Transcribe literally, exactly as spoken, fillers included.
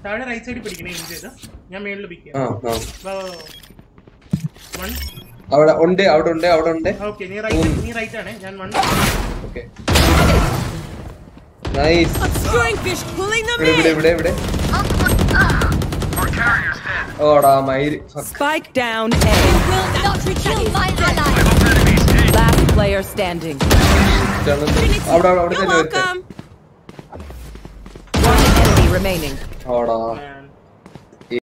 താഴെ റൈറ്റ് സൈഡിൽ പിടിക്കണേ ഇൻ ചെയ്ത് ഞാൻ മേളിൽ പിക്ക് ആ ആ വൺ അവിടെ ഉണ്ട് അവിടെ ഉണ്ട് അവിടെ ഉണ്ട് ഓക്കേ നീ റൈറ്റ് നീ റൈറ്റ് ആണ് ഞാൻ വൺ ഓക്കേ നൈസ് ഇവിടെ ഇവിടെ ഇവിടെ ഓടാ മൈരി spike down a last player standing അവിടെ അവിടെ തന്നെ one enemy remaining ഓടാ